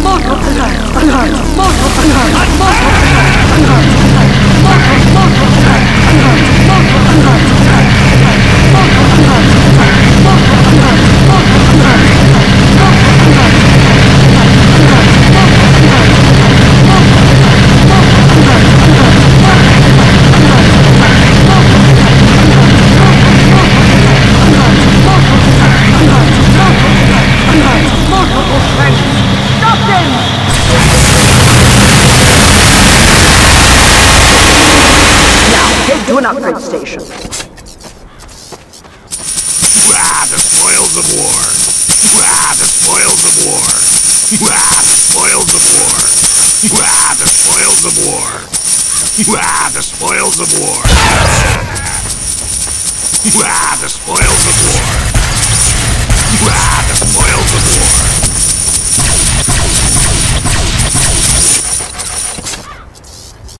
To an upgrade station. Ah, the spoils of war. Ah, the spoils of war. Ah, the spoils of war. Ah, the spoils of war. Ah, the spoils of war. Ah, the spoils of war.